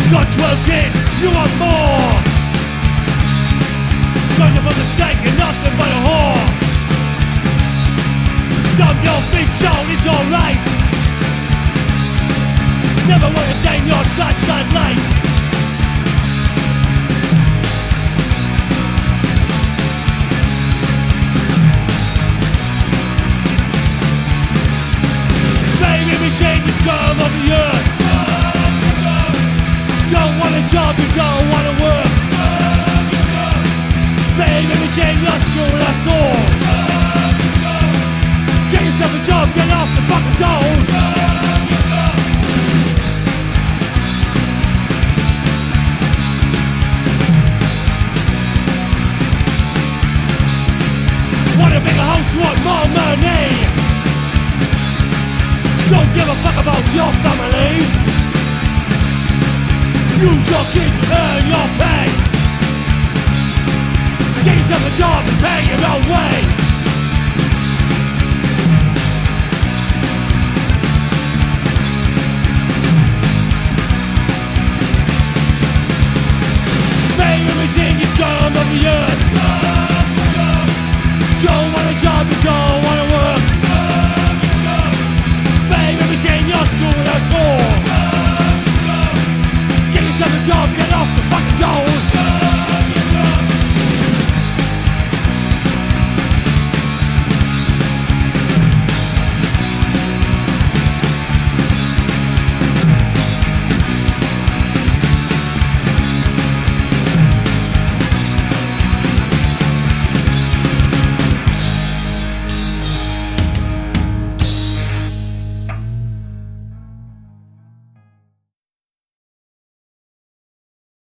Got 12 kids, you want more. Struggle for mistake and nothing but a whore. Stomp your feet, shout it's alright. Never want to tame your side life. Baby, we shake the scum of the earth. Don't want a job, you don't want to work. Baby, we shake your school, that's all. Get yourself a job, get off the fucking dole. Want a bigger house, you want more money. Don't give a fuck about your family. Use your kids to earn your pay. Get yourself a job and pay your own way.